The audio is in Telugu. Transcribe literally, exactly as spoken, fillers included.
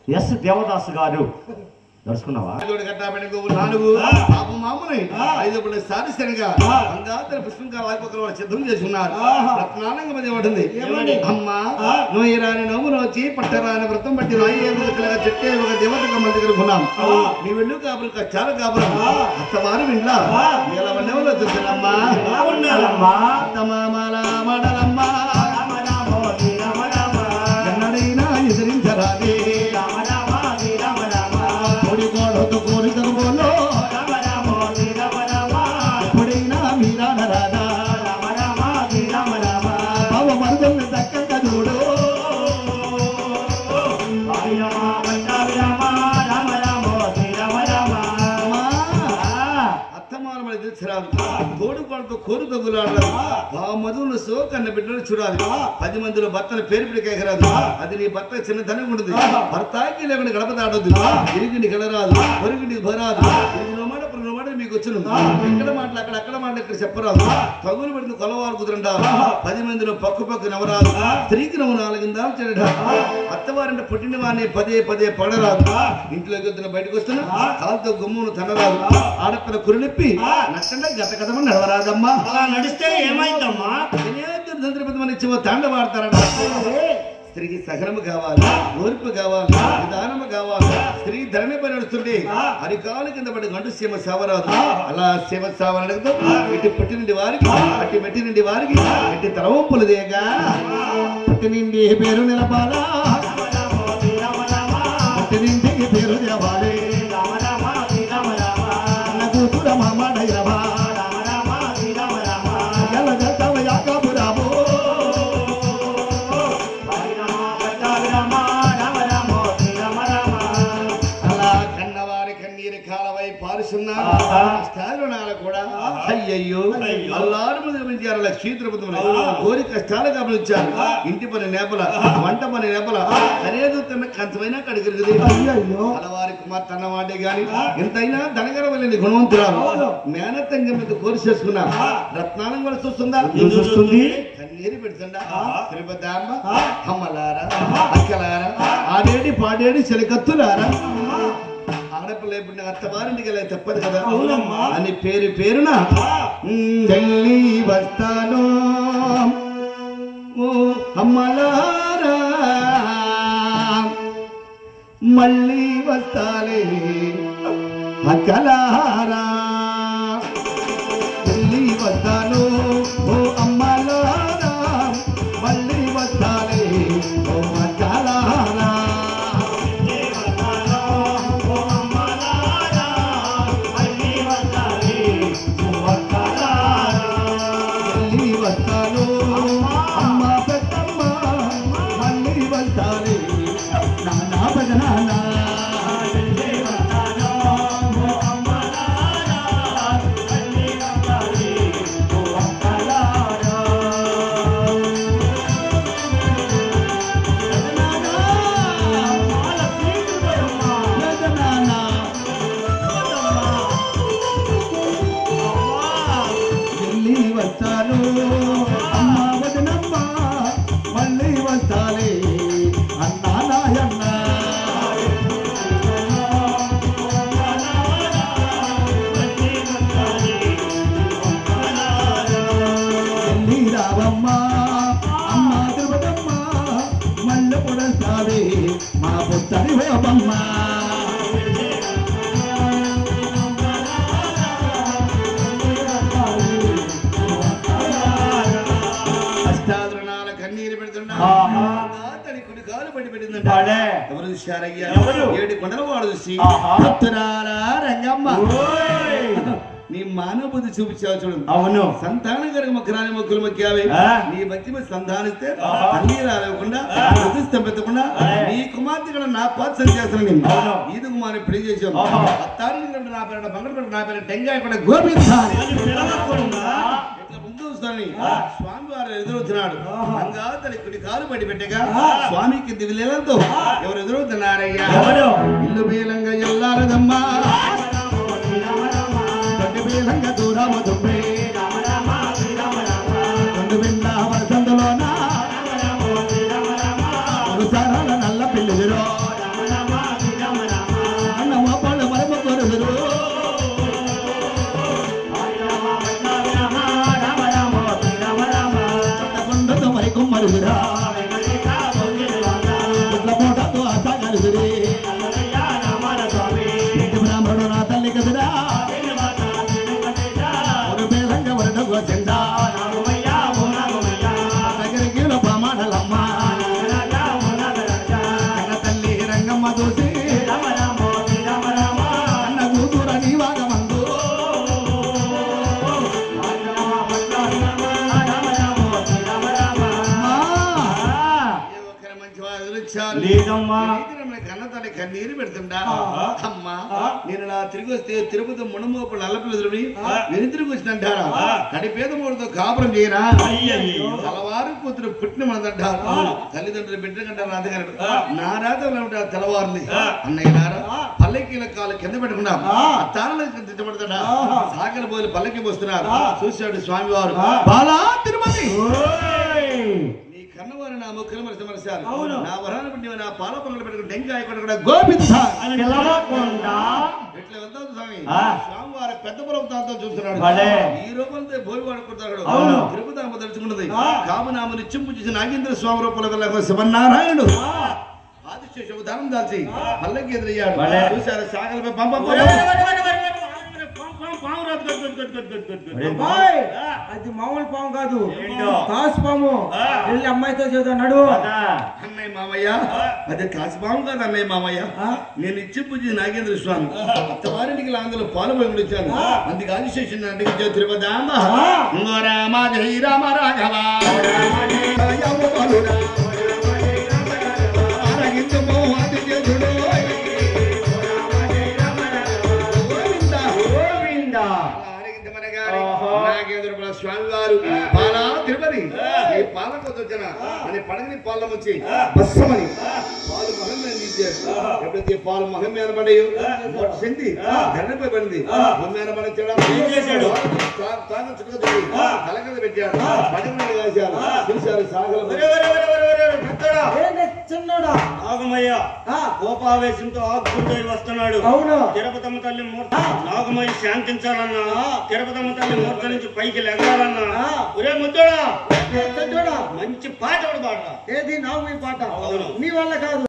ఎస్ దేవదాసు గారు దర్శకున్నావా నాలుగు పాప మామూలు ఐదు సాధిస్తనగా అంగాతర పుష్పంగా వాయిపోకలు సిద్ధం చేసుకున్నారు రత్నాలంగా మధ్య పడుతుంది అమ్మ నువ్వు రాని నవ్వు నోచి పట్టరాని వ్రతం పట్టి రాయి చెట్టే ఒక దేవతగా మన దగ్గర ఉన్నాం నీ వెళ్ళు కాపులు చాలా కాపురం అత్తవారు విండ్లా ఇలా వన్నెవలో చూసానమ్మా అత్తమామలమ్మా ఎన్నడైనా ఎదిరించరాదే ఎప్పుడైనా మీరా రాదా బావ మరుదల్ని దక్కగా చూడు అత్తమానమని తెలిసిరాదు తోడు పడుతూ కోరు తగ్గులాడదు బావ మధువులు సోకన్న బిడ్డలు చూడాలి పది మందిలో భర్తను పేరు పిడికెగరాదు అది నీ భర్త చిన్నతనం ఉంటుంది భర్తకి లేకుండా గడప దాడద్దు ఇరిగిండి గడరాదు పొరుగుండికి భరాదు మీకు వచ్చును ఎక్కడ మాటలు అక్కడ అక్కడ మాటలు ఇక్కడ చెప్పరాదు తగులు పెడితే కొలవారు కుదరండా పది మందిలో పక్కు పక్కు నవరాదు స్త్రీకి నవ్వు నాలుగిందా చెడట అత్తవారంటే పుట్టిన వాడిని పదే పదే పడరాదు ఇంట్లోకి వద్దున బయటకు వస్తున్నా కాలుతో గుమ్మును తనరాదు ఆడపిల్ల కురినెప్పి నచ్చండి గత కథమని నడవరాదమ్మా అలా నడిస్తే ఏమైందమ్మా సందర్భం ఇచ్చి తాండవాడతారట స్త్రీకి సహనము కావాలి ఓర్పు కావాలి విధానము కావాలి స్త్రీ ధరణి పని నడుస్తుంటే అరికాలు కింద పడి గంటు సీమ సావరాదు అలా సీమ సావనడుగుతూ ఇటు పుట్టి నుండి వారికి అట్టి మెట్టి నుండి వారికి ఇట్టి తరవంపులు దేగా పుట్టి నుండి పేరు నిలపాలా పుట్టి నుండి పేరు నిలవాలి కూతుర మామాడయ్యవా కూడా అయ్యయ్యో అల్లారు గమనించారు లక్ష్మీద్రపతులు కోరి కష్టాలు గమనించారు ఇంటి పని నేపల వంట పని నేపల అనేది తన కంచమైనా కడిగిరుగుది అలవారి కుమార్ తన వాడే గాని ఎంతైనా ధనగర వెళ్ళింది గుణవంతురాలు మేనత్తంగా మీద కోరి చేసుకున్నా రత్నాలం కూడా చూస్తుందా చూస్తుంది కన్నీరు పెడుతుందా తిరుపతాంబ అమ్మలారా అక్కలారా ఆడేడి పాడేడి చెలికత్తులారా ఆడపిల్ల ఇప్పుడు అత్తవారింటికి వెళ్ళి తప్పదు కదా అని పేరు పేరున ఢిల్లీ వస్తాను ఓ అమ్మలారా మళ్ళీ వస్తాలే అక్కలారా ఢిల్లీ వస్తాను ఓ అమ్మలారా మళ్ళీ వస్తాలే ఓ అక్కలారా మా పుత్తడి హోబమ్మ అష్టాదరణాల కన్నీరు పెడుతున్నా తడి కుడి కాలు పడి పెట్టిందంట ఎవరు చూశారయ్యా ఏడు కొండల వాడు చూసి భక్తురాలా రంగమ్మ నీ మానవ బుద్ధి చూపించావు చూడండి అవును సంతానం గారికి మొక్కరాని మొక్కులు మొక్కావే నీ బట్టి సంతానిస్తే అన్ని రాలేకుండా ప్రతిష్టం పెట్టకుండా నీ కుమార్తె కూడా నా పాత్ర చేస్తాను నేను ఈదు కుమార్ పెళ్లి చేసాం అత్తారి నా పేరు బంగారు నా పేరు టెంగాయ కూడా గోపిస్తాను ముందు వస్తాను స్వామి వారు ఎదురవుతున్నాడు రంగా తన కొన్ని కాలు పడి పెట్టగా స్వామికి దివిలేలతో ఎవరు ఎదురవుతున్నారయ్యా ఇల్లు బీలంగా ఎల్లారదమ్మా బీలంగా దూరమ దుబ్బే రెండు బిండ వసంతలోన నల్ల పిల్లిరో కలిసిరా ఇట్ల పూటతో అస కలిసిరి బ్రాహ్మణుడు నా తల్లి కదిరా ఒక పేరంగ వరడగో చెండా దగ్గరికి ప్రమాణలమ్మ కన్న తల్లి రంగమ్మ చూసి అన్న కూతుర నీ వాగమందు లేదమ్మా కన్న తల్లి కన్నీరు పెడుతుండా అమ్మా నేను నా తిరిగి వస్తే తిరుపతి మునమోపు నల్లపిల్లదుని నేను తిరిగి వచ్చినంటారా కడి పేద మూడుతో కాపురం చేయనా తెల్లవారు కూతురు పుట్టిన మనదంటారు తల్లిదండ్రులు బిడ్డకంటారు రాధగారు నా రాత తెల్లవారుని అన్నయ్య నారా పల్లెకీల కాలు కింద పెట్టుకున్నా తాళాలు తెచ్చబడతాడా సాగర పోయి పల్లెకి వస్తున్నారు చూశాడు స్వామివారు బాలా తిరుమతి కన్నవారు నా ముక్కలు మరిచి మరిచారు నా వరాన్ని బట్టి నా పాల పొంగలు పెట్టుకుని టెంకాయ కూడా గోపిత ఎట్లా వెళ్తావు స్వామి స్వామివారి పెద్ద పర్వతాలతో చూస్తున్నాడు ఈ రూపంతో భోగి వాడుకుంటాడు తిరుపతి అమ్మ తలుచుకున్నది కామనామని చింపు చేసి నాగేంద్ర స్వామి రూపంలో వెళ్ళ శివనారాయణుడు ఆదిశేషు దానం దాల్చి పల్లకి ఎదురయ్యాడు చూశారు సాగలపై పంప అది మామూలు పాము కాదు కాసు పాము వెళ్ళి అమ్మాయితో చేద్దాం నడువు అన్నయ్య మామయ్య అది కాసు పాము కాదు అన్నయ్య మామయ్య నేను ఇచ్చి పూజ నాగేంద్ర స్వామి అత్తవారింటికి అందులో పాలు పోయి వచ్చాను అందుకు ఆదిశేషుని అడిగి తిరుపదామ రామ జై రామ రాఘవ స్వామివారు పాలా తిరుపతి ఈ పాలకు వచ్చిన అని పడగని పాల వచ్చి బస్సమని పాలు మహమ్యాన్ని తీశారు ఎప్పుడైతే పాలు మహమ్యాన పడేయో చెంది గర్రపై పడింది మహమ్యాన పడి చేశాడు తాగ చుక్క తలకద పెట్టాడు పడగని కాశారు చూశారు సాగల చిన్నోడా నాగమయ్య కోపావేశంతో ఆగుకుంటూ వస్తున్నాడు. అవును తిరుపతమ్మ తల్లి మూర్తి నాగమయ్య శాంతించాలన్నా తిరుపతమ్మ తల్లి మూర్తి నుంచి పైకి లెగాలన్నా ఒరే ముద్దోడా మంచి పాట ఒకటి పాడరా. ఏది నాగమయ్య పాట నీ వల్ల కాదు.